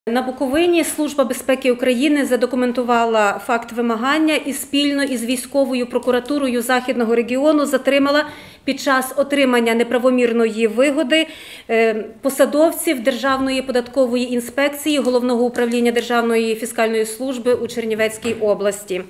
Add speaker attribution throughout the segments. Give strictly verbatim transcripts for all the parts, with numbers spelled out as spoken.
Speaker 1: На Буковині Служба безпеки України задокументувала факт вимагання і спільно із військовою прокуратурою Західного регіону затримала під час отримання неправомірної вигоди посадовців Державної податкової інспекції Головного управління Державної фіскальної служби у Чернівецькій області.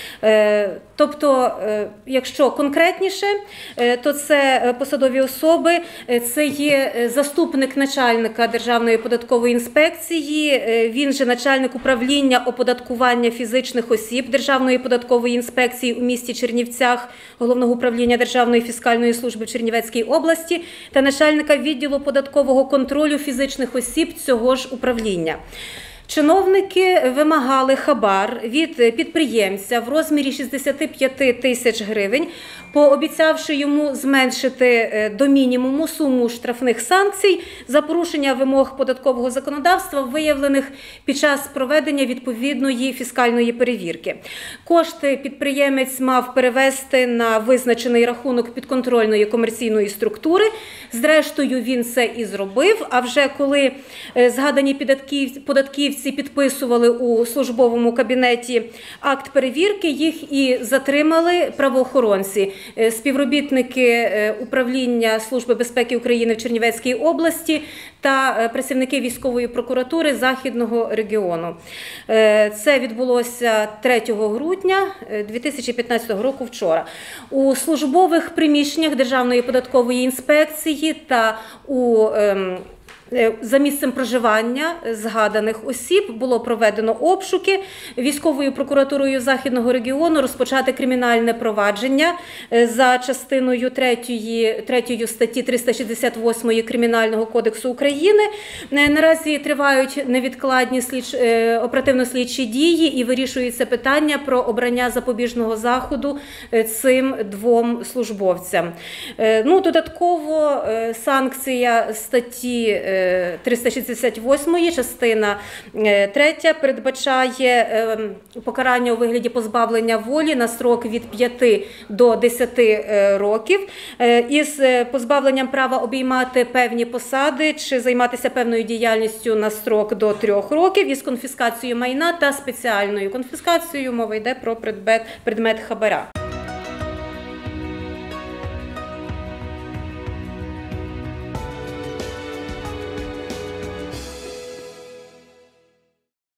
Speaker 1: Тобто, якщо конкретніше, то це посадові особи, це є заступник начальника Державної податкової інспекції, він же начальник управління оподаткування фізичних осіб Державної податкової інспекції у місті Чернівцях, Головного управління Державної фіскальної служби в Чернівецькій області та начальника відділу податкового контролю фізичних осіб цього ж управління. Чиновники вимагали хабар від підприємця в розмірі шістдесят п'ять тисяч гривень, пообіцявши йому зменшити до мінімуму суму штрафних санкцій за порушення вимог податкового законодавства, виявлених під час проведення відповідної фіскальної перевірки. Кошти підприємець мав перевести на визначений рахунок підконтрольної комерційної структури. Зрештою, він це і зробив, а вже коли згадані податківці підписували у службовому кабінеті акт перевірки, їх і затримали правоохоронці. Співробітники управління Служби безпеки України в Чернівецькій області та працівники військової прокуратури Західного регіону. Це відбулося третього грудня дві тисячі п'ятнадцятого року вчора. У службових приміщеннях Державної податкової інспекції та у за місцем проживання згаданих осіб було проведено обшуки. Військовою прокуратурою Західного регіону розпочати кримінальне провадження за частиною третьої статті триста шістдесят восьмої Кримінального кодексу України. Наразі тривають невідкладні оперативно-слідчі дії і вирішується питання про обрання запобіжного заходу цим двом службовцям. Ну, додатково санкція статті триста шістдесят восьмої, частина третя, передбачає покарання у вигляді позбавлення волі на строк від п'яти до десяти років із позбавленням права обіймати певні посади чи займатися певною діяльністю на строк до трьох років із конфіскацією майна та спеціальною конфіскацією, мова йде про предмет, предмет хабара.